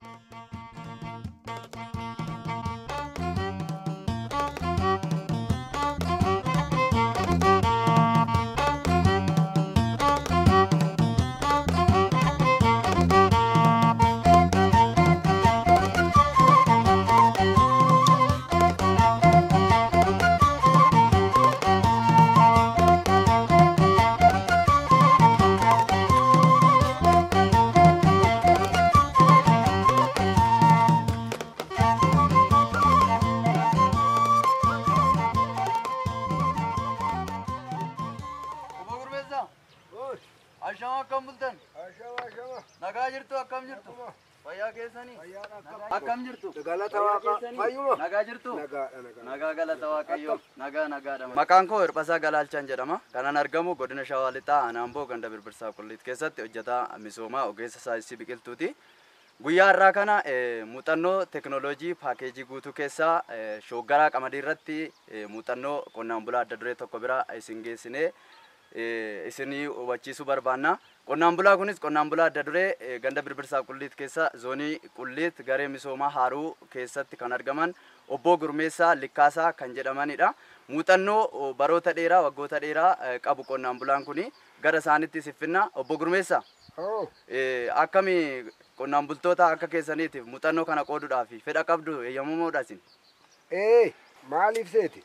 Ashama akkam bultan? Ashama. Nagaa jirtu akkam jirtu? Fayyaa keessanii? Akkam jirtu? Galata Waaqa fayyuma. Nagaa jirtu? Nagaa. Nagaa galata Waaqayyoo. Nagaadha. Maqaan koo Hirphasaa Galaalchaan jedhama. Kanan argamu godina Shawaa Lixaa Anaamboo ganda Birbirsaa Qulliit keessatti hojjetaa misoomaa ogeessa saayinsii biqiltuuti. Guyyaa har'aa kana muuxannoo teekinooloojii paakeejii guutuu keessaa shoggaraa qamadii irratti muuxannoo qonnaan bulaa adda duree tokko bira isin geessinee isinii hubachiisuu barbaanna. Qonnaan bulaa kunis qonnaan bulaa adda duree ganda Birbirsaa Qulliit keessa zoonii Qulliit garee misoomaa Haaruu keessatti kan argaman obbo Gurmeessaa Likkaasaa kan jedhamanidha. Muuxannoo baroota dheeraa waggoota dheeraa qabu qonnaan bulaan kuni gara isaaniitti siffinna. Obbo Gurmeessaa akkami qonnaan bultoota akka keessaniitiif muuxannoo kana qooduudhaaf fedha qabdu eeyyamamuudha isin? Maaliif seeti?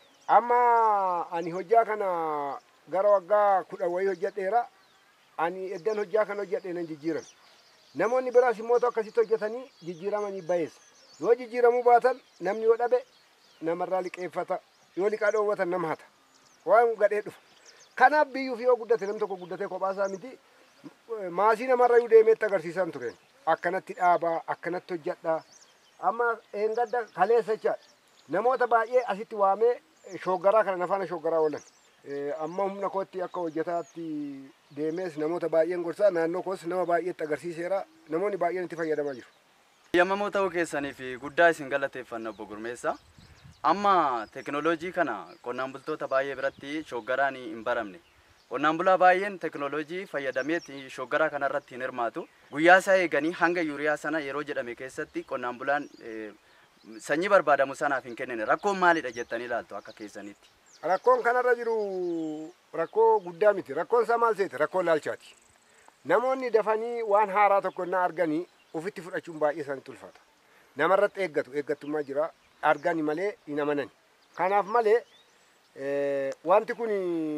Amma ani hojjaa kana gara waggaa 10 wayii hojjedheera. Ani eddan hojjaa kana hojjedhee nan jijjiiran. Namoonni biraas immoo akkasitti hojjetanii jijjiiramanii bayeessa. Yoo jijjiiramuu baatan namni yoo dhabe namarraa liqeeffata. Yoo liqaa dhoowwatan nama hata. Waan gadhee dhufa. Kanaaf biyyuuf yoo guddate nam tokko guddatee kophaasaa miti maasii namarra yoo deemeetti agarsiisan tureen. Akkanatti dhaabaa, akkanatti hojjedhaa. Amma eengadda kaleessa jechaadha. Namoota baay'ee asitti waamee shoggaraa kana nafaana shoggaraa oolan. Amma humna kootti akka hojjetaatti deemees namoota baay'een gorsaa naannoo koos nama baay'eetti agarsiiseera. Namoonni baay'een itti fayyadamaa jiru. Eeyyamamoo ta'uu keessaniif guddaa isin galateeffanna obbo Gurmeessaa. Amma teekinooloojii kana qonnaan bultoota baay'ee biratti shoggaraan hin baramne. Qonnaan bulaa baay'een teekinooloojii fayyadameeti shoggaraa kanarratti hin hirmaatu. Guyyaa isaa eeganii hanga yuuriyaa sana yeroo jedhame keessatti qonnaan bulaan sanyii barbaadamu sanaaf hin kennine. Rakkoon maalidha jettanii ilaaltu akka keessanitti? Rakkoon kanarra jiru rakkoo guddaa miti. Rakkoon isaa maal seeti? Rakkoon laalchaati. Namoonni dafanii waan haaraa tokko na arganii ofitti fudhachuun baay'ee isaanitti ulfaata. Namarratti eeggattummaa jira. Argani malee hin amanan. Kanaaf malee wanti kun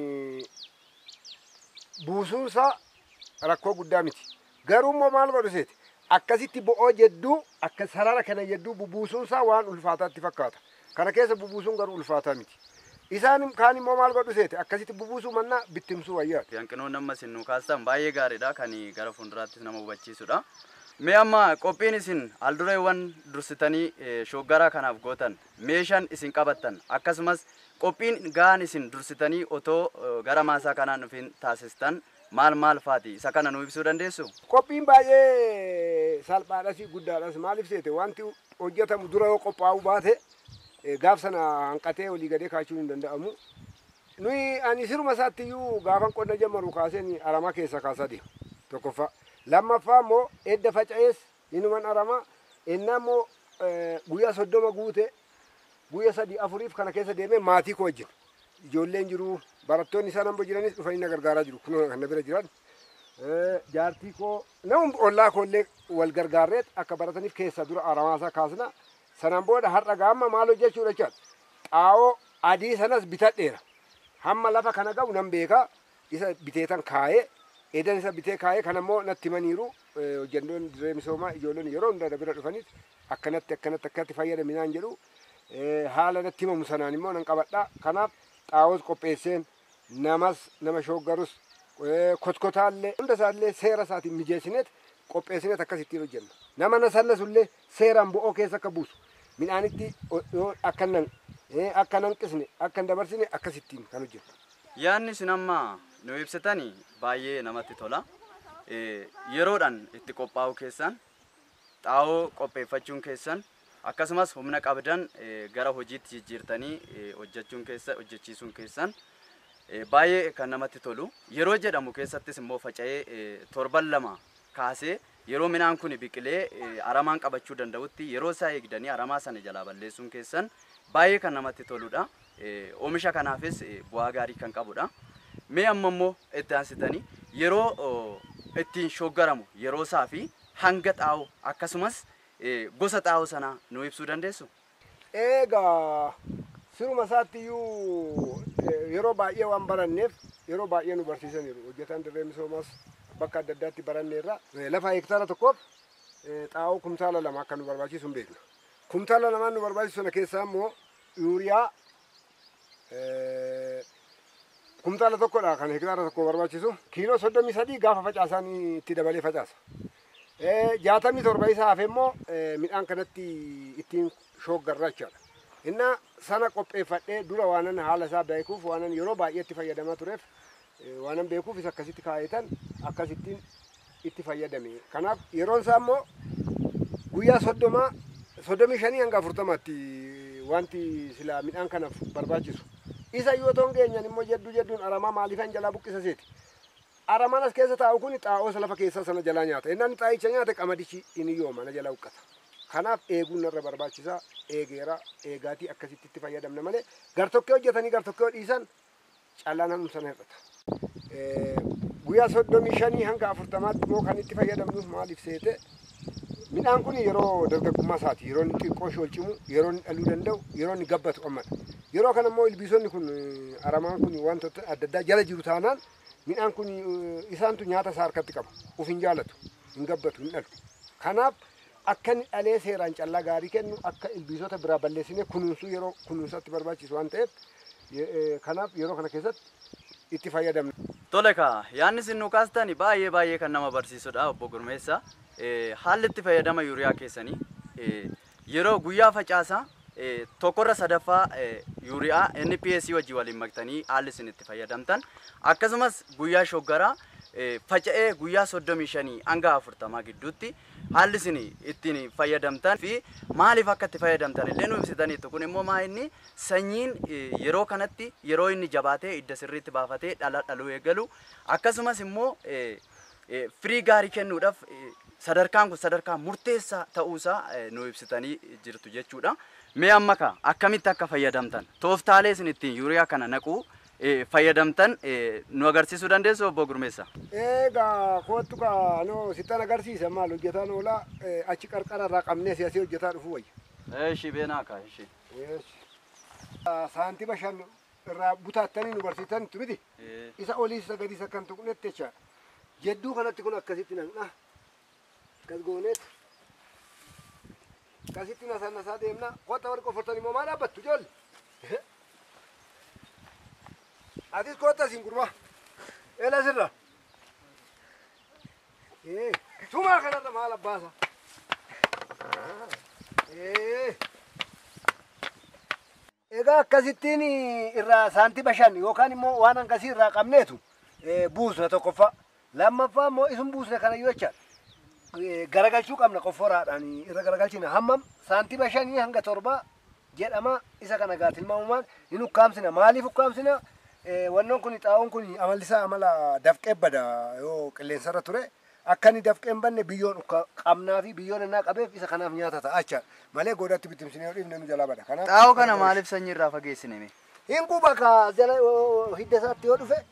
buusuunsaa rakkoo guddaa miti. Garuu immoo maal godhu seeti? Akkasitti bo'oo jedduu akka sarara kana jedduu bubuusuunsaa waan ulfaataatti fakkaata. Kana keessa bubuusuun garuu ulfaataa miti. Isaan kaan immoo maal godhu seeti? Akkasitti bubuusuu mannaa bittimsuu wayyaati. Hanqinoon amma isin nu kaastan baay'ee gaariidha kan gara fuulduraattis nama hubachiisudha. Mee amma qophiin isin aldureewwan dursitanii shoggaraa kanaaf gootan meeshaan isin qabattan akkasumas qophiin gahaan isin dursitanii otoo gara maasaa kanaan dhufin taasistan maal faati isa kana nu ibsuu dandeessu? Qophiin baay'ee salphaadhas guddaadhas maaliif seete wanti hojjetamu dura yoo qophaa'uu baate gaaf sana hanqatee olii gadee kaachuu hin danda'amu. Nuyi ani siruma isaatti iyyuu gaafan qonna jammaru kaaseen aramaa keessa kaasaa deema tokkoffaa. Lammaffaa immoo edda faca'ees inuman aramaa innaa immoo guyyaa 30 guute guyyaa 3-4 kana keessa deemee maatii koo wajjin ijoolleen jiru barattoonni isaan hamboo jiranis dhufanii na gargaaraa jiru kun kan na bira jiran jaartii koo namni ollaa koollee wal gargaarreet akka barataniif keessa dura aramaasaa kaasna sanaan booda har'a gaamma maal hojjechuudha jechaadha. Xaa'oo adii sanas bitadheera hamma lafa kana gahu nan beekaa isa biteetan kaayee edan isa bitee kaayee kana immoo natti himaniiru hojjennoonni diree misoomaa ijoolleen yeroo hunda bira dhufanis akkanatti fayyadaminaan jedhu haala natti himamu sanaan immoo nan qabadhaa. Kanaaf xaa'oos qopheesseen nama shoggarus kotkotaallee hunda isaallee seera isaatiin mijeessineet qopheessineet akkasittiin hojjenna. Nama nasannasullee seeraan bo'oo keessa akka buusu midhaanitti akka nanqisne akka hin dabarsine akkasittiin kan hojjennu. Yaadni isin amma nu ibsitanii baay'ee namatti tola. Yeroodhaan itti qophaa'uu keessan xaa'oo qopheeffachuun keessan akkasumas humna qabdan gara hojiitti jijjiirtanii hojjechiisuun keessan baay'ee kan namatti tolu. Yeroo jedhamu keessattis immoo faca'ee torban lama kaasee yeroo midhaan kun biqilee aramaan qabachuu danda'utti yeroo isaa eegdanii aramaa sana jalaa balleessuun keessan baay'ee kan namatti toludha. Oomisha kanaafis bu'aa gaarii kan qabudha. Mee amma immoo itti aansitanii yeroo ittiin shoggaramu yeroo isaa fi hanga xaa'oo akkasumas gosa xaa'oo sanaa nu ibsuu dandeessu? Egaa siruma isaatti iyyuu yeroo baay'ee waan baranneef yeroo baay'ee nu barsiisaniiru. Hojjetaan dirree misoomaas bakka adda addaatti baranneerra lafa hektaara tokkoof xaa'oo kumtaala lama akka nu barbaachisu hin beekna. Kumtaala lamaan nu barbaachisu sana keessaa immoo yuuriyaa kumtaala tokkodha kan hektaara tokko barbaachisu. Kiiloo 33 gaafa facaasan itti dabalee facaasa. 67 isaa hafe immoo midhaan kanatti ittiin shoggarra jechaadha. Inna sana qopheeffadhee dura waanan haala isaa beekuuf waanan yeroo baay'eetti fayyadamaa tureef waanan beekuuf isa akkasitti kaayetan akkasittiin itti fayyadame. Kanaaf yeroon isaa immoo guyyaa 35 hanga 40tti wanti sila midhaan kanaaf barbaachisu. Isa yoo ta'u keenyan immoo jedduun aramaa maaliifan jalaa buqqisa seeti. Aramaan as keessa taa'u kun xaa'oo lafa keessa sana jalaa nyaata. Innaan xaa'icha nyaate qamadichi inni yoo mana jalaa huqqata. Kanaaf eeguun narra barbaachisaa. Eegeera eegaatii akkasitti itti fayyadamna malee gartokkee hojjetanii gartokkee dhiisan callaa namni sana hir'ata. Guyyaa 35 hanga 40tti immoo kan itti fayyadamnuuf maaliif seete midhaan kun yeroo dargaggummaa isaati yeroo inni xiqqoo shoolchimu yeroo inni dhaluu danda'u yeroo inni gabbatu ammadha. Yeroo kana immoo ilbiisonni kun aramaan kun wantoota adda addaa jala jiru taanaan midhaan kun isaantu nyaata isaa harkatti qaba. Uf hin jaalatu hin gabbatu hin dhalu. Kanaaf akka inni dhalee seeraan callaa gaarii kennu akka ilbiisota biraa balleessinee kunuunsuu yeroo kunuunsatti barbaachisu waan ta'eef kanaaf yeroo kana keessatti itti fayyadamna. Tole kaa yaadni isin nu kaastani baay'ee kan nama barsiisudha obbo Gurmeessaa. Haalli itti fayyadama yuuriyaa keessanii yeroo guyyaa facaasaa tokkorra sadaffaa yuuriyaa NPS wajji waliin maktanii haalli isin itti fayyadamtan akkasumas guyyaa shoggaraa faca'ee guyyaa 35 hanga 40 gidduutti haalli isin ittiin fayyadamtan fi maaliif akka itti fayyadamtan illee nu ibsitaniitu. Kun immoo maa inni sanyiin yeroo kanatti yeroo inni jabaatee idda sirriitti baafatee dhaluu eegalu akkasumas immoo firii gaarii kennuudhaaf sadarkaan kun sadarkaa murteessaa ta'uusaa nu ibsitanii jirtu jechuudha. Mee amma akkamitti akka fayyadamtan tooftaalee isin ittiin yuuriyaa kana naquu fayyadamtan nu agarsiisuu dandeessu obbo Gurmeessaa? Egaa kootu kaanoo sittan agarsiisa maal hojjetaan oolaa achi qarqara irraa qabnee siyaasii hojjetaa dhufu wayya. Eeshi beenaa kaa eeshi. Saantima 5 irraa butaattanii nu barsiisanitu miti. Isa oliis isa gadiis akkan tuqnetti jechaadha. Jedduu kanatti kun akkasitti naqna. Akkas gooneet. Akkasitti nasaa deemna. Qotta warri qoffortan immoo maal dhaabbattu ijoollee? Atis kota sin kurma. Ela sirra. Tuma kana mala basa. Egaa akkasittiin irraa saantima 5 yookaan immoo waan akkasii irraa qabneetu buusna tokkoffaa. Lammaffaa immoo isin buusne kana yoo jechaadha. Garagalchuu qabna qofforaadhaan irra garagalchina hammam saantima 5 hanga 7 jedhama isa kana gaatilmaamumaan hin ukkaamsina. Maaliif ukkaamsina? Wannoon kun xaa'oon kun amallisaa amala dafqee bada yoo qilleensarra ture akka inni dafqee hin banne biyyoon qabnaa fi biyyoon innaa qabeef isa kanaaf nyaata ta'a jechaadha. Malee goodatti bittimsinee yoo dhiifne nu jalaa bada. Xaa'oo kana maaliif sanyii irraa fageessine? Hin quba kaa jala hidda isaatti yoo dhufe.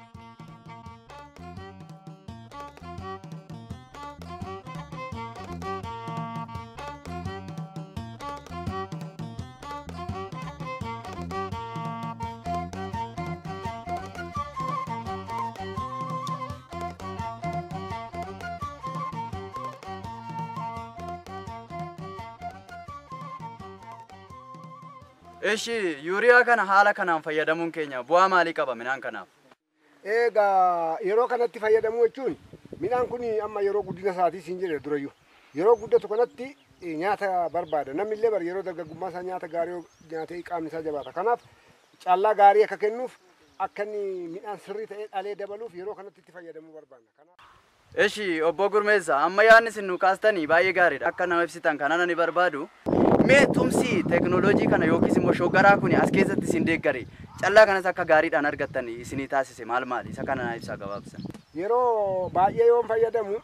Eeshi yuuriyaa kana haala kanaan fayyadamuun keenya bu'aa maalii qaba midhaan kanaaf? Egaa yeroo kanatti fayyadamuu jechuun midhaan kun amma yeroo guddina isaatii siin jedhe durayyuu yeroo guddatu kanatti nyaata barbaada. Namni illee bar yeroo dargaggummaa isaa nyaata gaarii nyaatee qaamni isaa jabaata. Kanaaf callaa gaarii akka kennuuf akka inni midhaan sirrii ta'ee dhalee dabaluuf yeroo kanatti itti fayyadamuu barbaanna. Eeshi obbo Gurmeessaa amma yaadni isin nu kaastanii baay'ee gaariidha. Akka nama ibsitan kana ani barbaadu. Mee tumsi teknooloojii kana yookiis immoo shoggaraa kun as keessatti isin deeggare callaa kanas akka gaariidhaan argattan isinii taasise maal isa kana ibsaa gabaabsan? Yeroo baay'ee yoon fayyadamu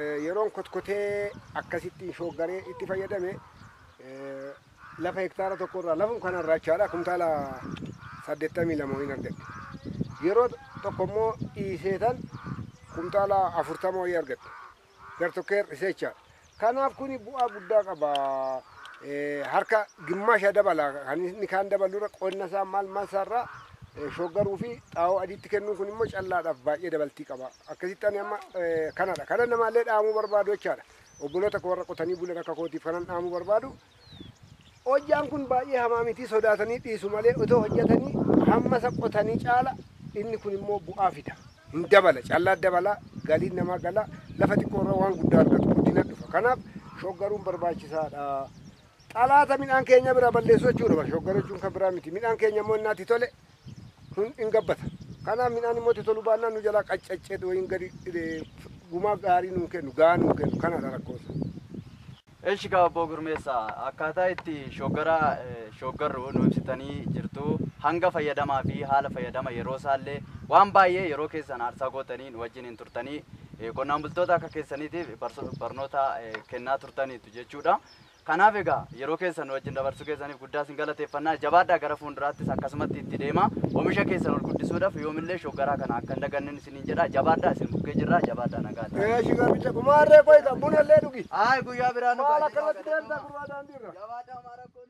yeroon kotkotee akkasitti shoggaree itti fayyadame lafa hektaara tokkorraa lafum kanarraa jechaadha kumtaala 82 hin argadhe. Yeroo tokko immoo dhiiseetan kumtaala 40 wayii argadhe. Gartokkee hir'isee jechaadha. Kanaaf kuni bu'aa guddaa qaba. Harka gimmaasha dabala. Kan inni kaan dabalurra qonna isaa maal isaarraa shoggaruu fi xaa'oo adiitti kennuun kun immoo callaadhaaf baay'ee dabaltii qaba. Akkasitti ani amma kanadha. Kana namaallee dhaamuu barbaadu jechaadha. Obboloota koo warra qotanii bulan akka kootiif kanan dhaamuu barbaadu. Hojjaan kun baay'ee hamaa miti sodaatanii dhiisu malee otoo hojjetanii hammasa qotanii caala inni kun immoo bu'aa fida. Hin dabala callaa dabala galiin namaa gala lafa xiqqoorra waan guddaa argatu guddina dhufa. Kanaaf shoggaruun barbaachisaadha. Xalaata midhaan keenya bira balleessu jechuudha. Shoggaruu jechuun kan biraa miti. Midhaan keenya immoo innaatti tole hin gabbata. Kanaaf midhaan immoo itti tolu baannaan nu jalaa qaccaccee wayiin gadi gumaa gaarii nuu kennu gahaa nuu kennu kanadha rakkoosa. Eeshi Obbo Gurmeessaa akkaataa itti shoggarru nu ibsitanii jirtu hanga fayyadamaa fi haala fayyadama yeroo isaallee waan baay'ee yeroo keessan aarsaa gootanii nu wajjin hin turtanii qonnaan bultoota akka keessaniitiif barnoota kennaa turtaniitu jechuudha. Kanaaf egaa yeroo keessan nu wajjin dabarsuu keessaniif guddaa isin galateeffannaa. Jabaadhaa gara fuulduraattis akkasumatti itti deema. Oomisha keessan ol guddisuudhaaf yoomillee shoggaraa kana akka hin dagannen isiniin jedha. Jabaadhaa isin bukkee jirra. Jabaadhaa nagaadhaa. Shigaamicha kumaarree qoyta bunallee dhugi. Guyyaa biraan maal akkanatti deemtaa gurraa daandiirra. Jabaadhaa maarakkoo.